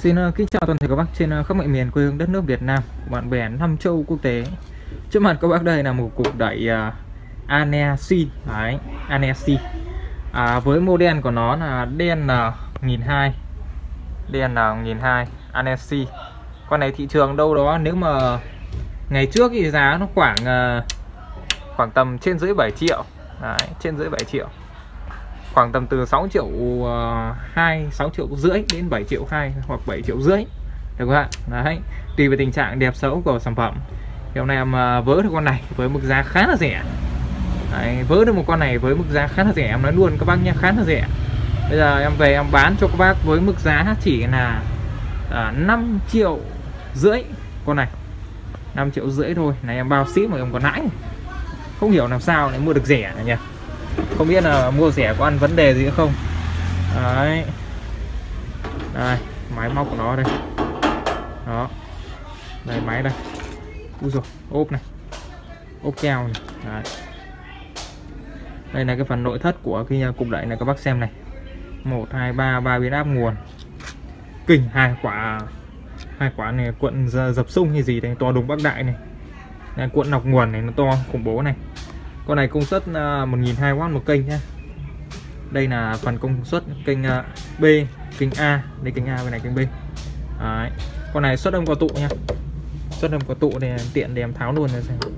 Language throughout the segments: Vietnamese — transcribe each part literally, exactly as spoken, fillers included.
Xin uh, kính chào toàn thể các bác trên uh, khắp mọi miền quê hương đất nước Việt Nam, bạn bè năm châu quốc tế. Trước mặt các bác đây là một cục đẩy uh, Annecy, đấy, Annecy. À, với model của nó là D N một nghìn hai trăm, D N một nghìn hai trăm Annecy. Con này thị trường đâu đó nếu mà ngày trước thì giá nó khoảng uh, khoảng tầm trên dưới bảy triệu, đấy, trên dưới bảy triệu. Khoảng tầm từ sáu triệu hai, sáu triệu rưỡi đến bảy triệu hai hoặc bảy triệu rưỡi được các bạn. Đấy, tùy về tình trạng đẹp xấu của sản phẩm. Thì hôm nay em vớ được con này với mức giá khá là rẻ. Đấy, vớ được một con này với mức giá khá là rẻ, em nói luôn các bác nhé, khá là rẻ. Bây giờ em về em bán cho các bác với mức giá chỉ là à, năm triệu rưỡi con này, năm triệu rưỡi thôi. Này em bao ship mà em còn lãi, không hiểu làm sao lại mua được rẻ này nhỉ. Không biết là mua rẻ có ăn vấn đề gì không. Đấy, đây máy móc của nó đây, đó, đây máy đây, úi rồi ốp này, ốp keo này. Đấy, đây là cái phần nội thất của cái cục đẩy này các bác xem này, một hai ba ba biến áp nguồn kinh, hai quả hai quả này cuộn dập sung hay gì đây to đùng bác đại này, đây, cuộn nọc nguồn này nó to khủng bố này. Con này công suất một nghìn hai trăm oát một kênh nhé. Đây là phần công suất kênh B, kênh A, đây kênh A, bên này kênh B. Đấy. Con này xuất âm qua tụ nha, xuất âm qua tụ để tiện để em tháo luôn này xem.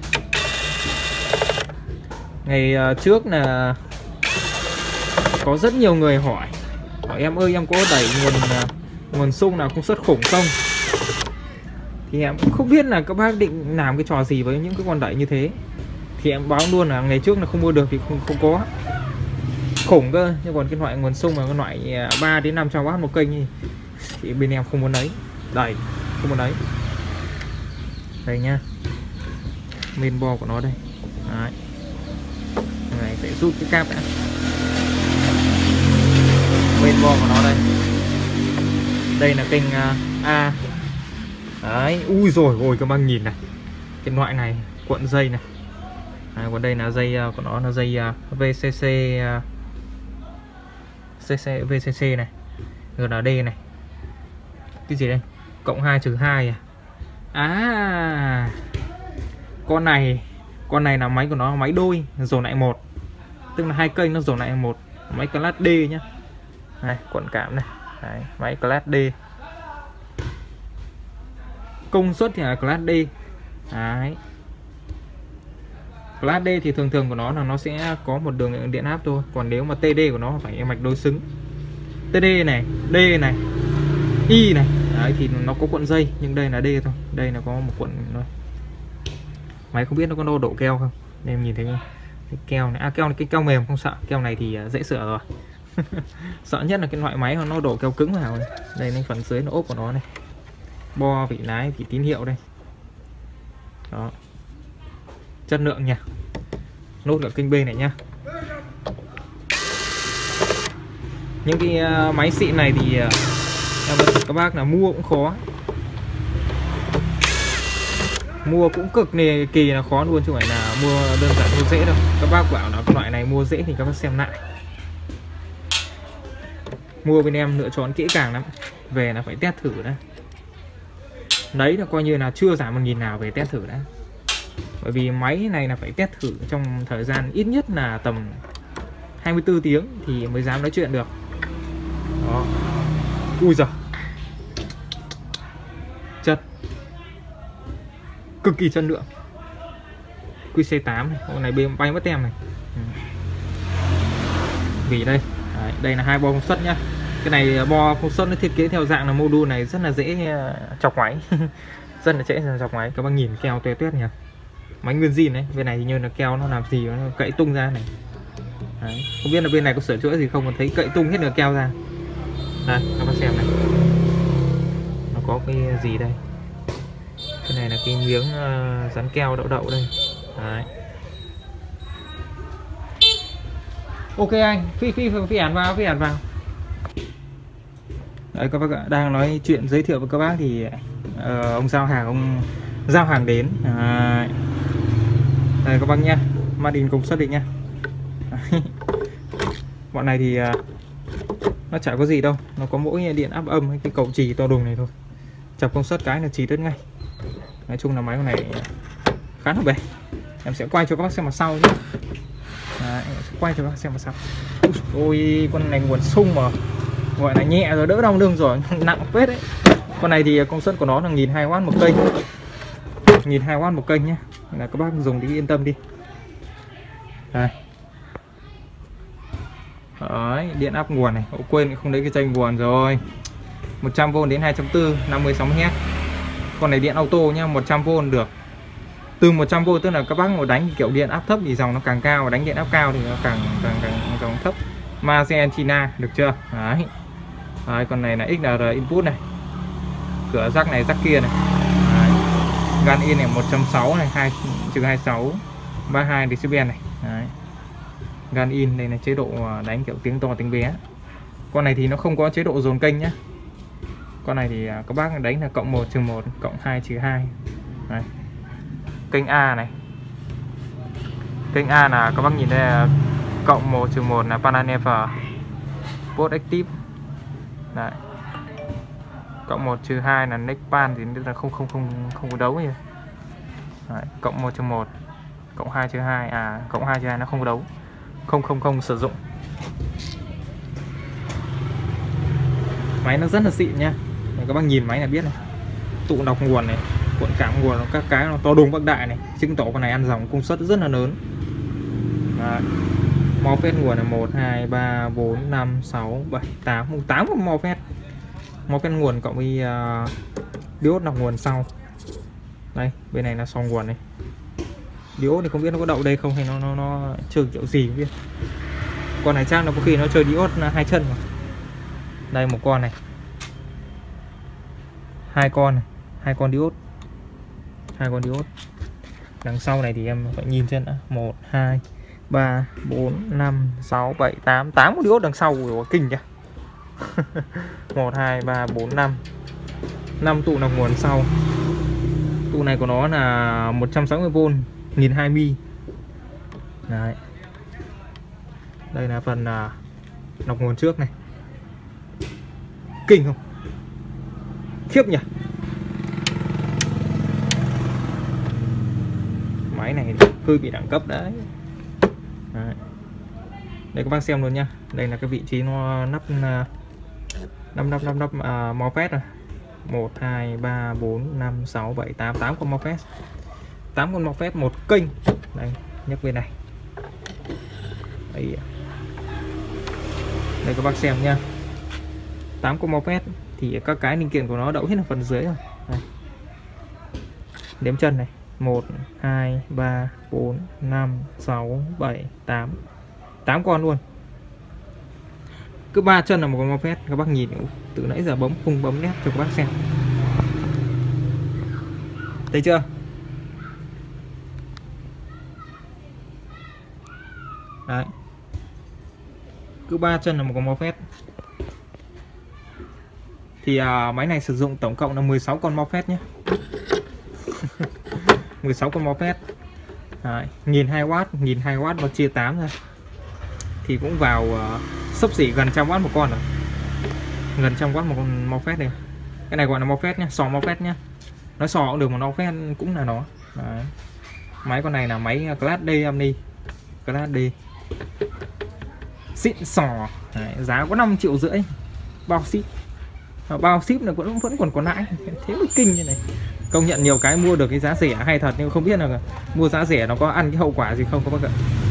Ngày trước là có rất nhiều người hỏi, hỏi em ơi em có đẩy nguồn nguồn sung nào công suất khủng không? Thì em cũng không biết là các bác định làm cái trò gì với những cái con đẩy như thế. Thì em báo luôn là ngày trước là không mua được thì không, không có khủng cơ. Nhưng còn cái loại nguồn sung mà cái loại ba đến năm trăm oát một kênh thì, thì bên em không muốn lấy, đẩy không muốn lấy. Đây nhá, main bo của nó đây. Đấy, này phải rút cái cáp đã. Main bo của nó đây, đây là kênh A. Đấy, ui rồi ôi các bác nhìn này, cái loại này cuộn dây này. À, còn đây là dây của nó là dây uh, vê xê xê uh, xê xê, vê xê xê này, giê en đê này, cái gì đây, cộng hai trừ hai à. À, con này con này là máy của nó máy đôi dồn lại một, tức là hai kênh nó dồn lại một, máy class D nhá. Này cuộn cảm này. Đấy, máy class D, công suất thì là class D. Đấy, class D thì thường thường của nó là nó sẽ có một đường điện áp thôi. Còn nếu mà tê đê của nó phải mạch đối xứng, tê đê này, D này, Y này. Đấy, thì nó có cuộn dây, nhưng đây là D thôi. Đây là có một cuộn thôi. Máy không biết nó có đo độ keo không. Đây em nhìn thấy cái keo này, à keo này, cái keo mềm không sợ, keo này thì dễ sửa rồi. Sợ nhất là cái loại máy nó đổ keo cứng vào này. Đây là phần dưới nó ốp của nó này, bo vị lái vị tín hiệu đây. Đó, chất lượng nha. Nốt ở kênh B này nhá. Những cái uh, máy xịn này thì uh, em nói các bác là mua cũng khó, mua cũng cực này, kỳ là khó luôn chứ không phải là mua đơn giản mua dễ đâu. Các bác bảo là cái loại này mua dễ thì các bác xem lại. Mua bên em lựa chọn kỹ càng lắm, về là phải test thử đã. Đấy là coi như là chưa giảm một nghìn nào, về test thử đã. Bởi vì máy này là phải test thử trong thời gian ít nhất là tầm hai mươi tư tiếng thì mới dám nói chuyện được. Đó, ui giời, chất cực kỳ chất lượng. quy xê tám này, con này bên bay mất tem này. Ừ. Vì đây, đấy, đây là hai bo công suất nhá. Cái này bo công suất nó thiết kế theo dạng là module này rất là dễ chọc máy. Rất là dễ chọc máy. Các bác nhìn keo tuét tuét nhỉ. Máy nguyên zin đấy, bên này thì như là keo nó làm gì nó cậy tung ra này. Đấy, không biết là bên này có sửa chữa gì không, mà thấy cậy tung hết được keo ra. Đây, các bác xem này, nó có cái gì đây, cái này là cái miếng uh, dán keo đậu đậu đây. Đấy, ok anh, phi phi phi ản vào, phi ản vào. Đấy, các bác đang nói chuyện giới thiệu với các bác thì uh, ông giao hàng ông giao hàng đến. Đấy, đây các bác nhá, made in công suất định nhá. Bọn này thì uh, Nó chả có gì đâu, nó có mỗi điện áp âm cái cầu chì to đùng này thôi, chập công suất cái là chì đứt ngay. Nói chung là máy con này khá là bền. Em sẽ quay cho các bác xem mặt sau nhé. Đấy, em sẽ quay cho các bác xem mặt sau. Ôi con này nguồn sung mà gọi là nhẹ rồi, đỡ đau lưng rồi. Nặng phết đấy. Con này thì công suất của nó là một nghìn hai trăm oát một kênh, một nghìn hai trăm oát một kênh nhé, là các bác dùng đi yên tâm đi. Đây. Đấy, điện áp nguồn này, Ồ, quên không lấy cái dây nguồn rồi. một trăm vôn đến hai trăm bốn, năm mươi sáu héc. Con này điện auto nha, một trăm vôn được. Từ một trăm vôn tức là các bác ngồi đánh kiểu điện áp thấp thì dòng nó càng cao, đánh điện áp cao thì nó càng càng càng dòng thấp. Argentina được chưa? Đấy. Đấy, con này là ích rờ input này. Cửa rắc này, rắc kia này. Đấy. Gan in này một chấm sáu này, hai trừ hai mươi sáu, ba mươi hai decibel này. Đấy. Gan in đây là chế độ đánh kiểu tiếng to tiếng bé. Con này thì nó không có chế độ dồn kênh nhá. Con này thì các bác đánh là cộng một trừ một, cộng hai trừ hai. Đấy. Kênh A này. Kênh A là các bác nhìn đây là cộng một trừ một là Pananever Post Active. Đấy. Cộng một trừ hai là Next Pan thì là không không không không có đấu gì. Đấy. Cộng một trừ một, cộng hai trừ hai, à cộng hai trừ hai nó không có đấu. Không không không sử dụng. Máy nó rất là xịn nha. Các bác nhìn máy là biết này. Tụ đọc nguồn này, cuộn cảm nguồn, các cái nó to đùng bác đại này, chứng tỏ con này ăn dòng công suất rất là lớn. Đấy. Mo phét nguồn là một, hai, ba, bốn, năm, sáu, bảy, tám, tám con mo phét. Mo phét nguồn cộng với uh, diode đọc nguồn sau. Đây, bên này là xong nguồn này. Diode thì không biết nó có đậu đây không hay nó nó nó chơi kiểu gì không biết. Con này chắc nó có khi nó chơi diode hai chân mà. Đây một con này. Hai con này, hai con diode. Hai con diode. Đằng sau này thì em phải nhìn trên đã. một, hai, ba, bốn, năm, sáu, bảy, tám, tám con diode đằng sau rồi, kinh nhỉ. một, hai, ba, bốn, năm. năm tụ nạp nguồn sau. Tụ này của nó là một trăm sáu mươi vôn, một nghìn hai trăm mi. Đấy. Đây là phần uh, nọc nguồn trước này. Kinh không? Khiếp nhỉ. Máy này hơi bị đẳng cấp đấy. Đấy. Đây các bác xem luôn nha. Đây là cái vị trí nó nắp năm nắp nắp nắp uh, mo phét rồi. một, hai, ba, bốn, năm, sáu, bảy, tám, tám con mo phét. tám con mo phét một kênh. Đây, nhấc bên này. Đây. Đây các bác xem nha. tám con mo phét thì các cái linh kiện của nó đậu hết ở phần dưới rồi. Đây. Đếm chân này, một, hai, ba, bốn, năm, sáu, bảy, tám. tám con luôn. Cứ ba chân là một con mo phét, các bác nhìn từ nãy giờ bấm không bấm nét cho các bác xem. Thấy chưa? Đấy. Cứ ba chân là một con mo phét. Thì à, máy này sử dụng tổng cộng là mười sáu con mo phét nhé. mười sáu con mo phét. Đấy, một nghìn hai trăm oát, một nghìn hai trăm oát và chia tám ra. Thì cũng vào uh, xấp xỉ gần trăm oát một con rồi. Gần trăm oát một con mo phét này. Cái này gọi là mo phét nhá, sò mo phét nhá. Nói sò cũng được mà mo phét cũng là nó. Đấy. Máy con này là máy Class D Omni. Class D. Xịn sò. Đấy, giá có năm triệu rưỡi. Bao ship. Bao ship là vẫn vẫn còn còn lại. Thế mới kinh như này. Công nhận nhiều cái mua được cái giá rẻ hay thật, nhưng không biết là mua giá rẻ nó có ăn cái hậu quả gì không các bác ạ.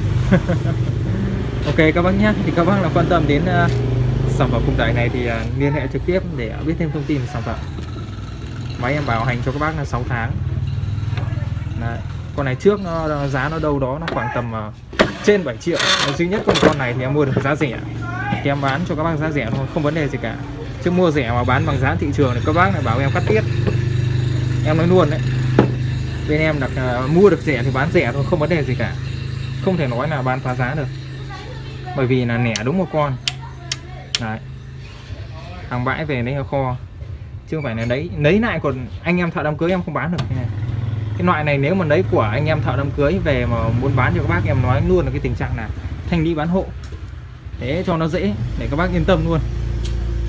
Ok các bác nhé, thì các bác là quan tâm đến uh, sản phẩm cục đẩy này thì uh, liên hệ trực tiếp để biết thêm thông tin về sản phẩm. Máy em bảo hành cho các bác là sáu tháng. Đấy. Con này trước nó giá nó đâu đó nó khoảng tầm uh, trên bảy triệu. Duy nhất con con này thì em mua được giá rẻ thì em bán cho các bác giá rẻ thôi, không vấn đề gì cả. Chứ mua rẻ mà bán bằng giá thị trường thì các bác lại bảo em cắt tiết. Em nói luôn đấy, bên em đặt uh, mua được rẻ thì bán rẻ thôi, không vấn đề gì cả. Không thể nói là bán phá giá được, bởi vì là nẻ đúng một con. Đấy. Hàng bãi về lấy ở kho, chứ không phải là đấy lấy lại còn anh em thợ đám cưới em không bán được cái này. Cái loại này nếu mà lấy của anh em thợ đám cưới về mà muốn bán cho các bác, em nói luôn là cái tình trạng là thanh lý bán hộ, thế cho nó dễ để các bác yên tâm luôn.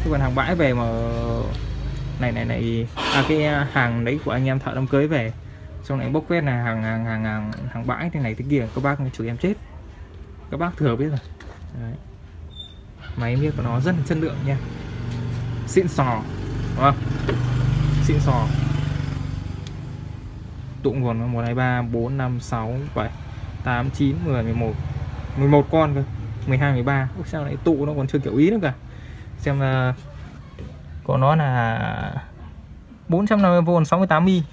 Chứ còn hàng bãi về mà này này này à, cái hàng đấy của anh em thợ đám cưới về xong lại bốc quét là hàng hàng hàng hàng, hàng bãi thế này thế kia, các bác chửi em chết, các bác thừa biết rồi. Đấy. Máy miết của nó rất là chất lượng nha, xịn sò, đúng không? Xịn sò. Tụ nguồn một hai ba bốn năm sáu bảy tám chín mười mười một mười một con cơ, mười hai mười ba. Ủa, sao lại tụ nó còn chưa kiểu ý nữa cả. Xem là của nó là bốn trăm năm mươi vôn sáu mươi tám mi.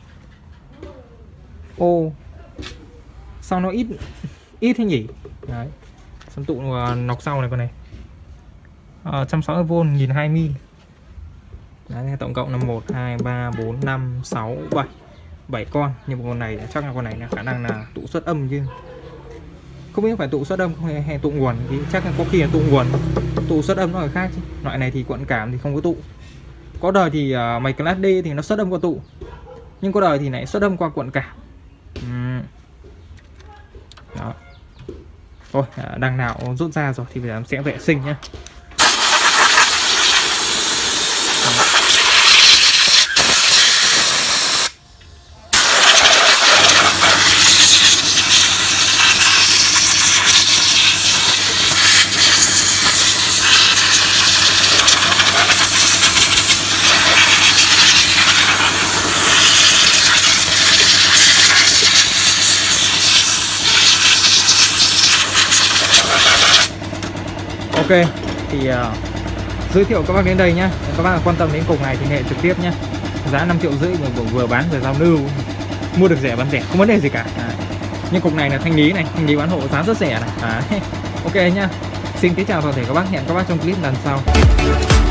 Ô sao nó ít ít thế nhỉ. Đấy. Xong tụ nọc sau này con này à, một trăm sáu mươi vôn một nghìn hai trăm mi. Đấy, tổng cộng là một hai ba bốn năm sáu bảy bảy con, nhưng mà con này chắc là con này là khả năng là tụ xuất âm chứ không biết phải tụ xuất âm hay, hay tụ nguồn thì chắc là có khi là tụ nguồn, tụ xuất âm nó là khác chứ. Loại này thì quận cảm thì không có tụ. Có đời thì uh, mày class D thì nó xuất âm qua tụ, nhưng có đời thì lại xuất âm qua quận cảm. uhm. Đó. Thôi uh, đằng nào rút ra rồi thì bây giờ em sẽ vệ sinh nhé. Ok, thì uh, giới thiệu các bác đến đây nhá. Các bác quan tâm đến cục này thì hệ trực tiếp nhá. Giá năm triệu rưỡi vừa, vừa bán vừa giao lưu, mua được rẻ bán rẻ không vấn đề gì cả. À, nhưng cục này là thanh lý này, thanh lý bán hộ giá rất rẻ này. À, ok nhá. Xin kính chào toàn thể các bác, hẹn các bác trong clip lần sau.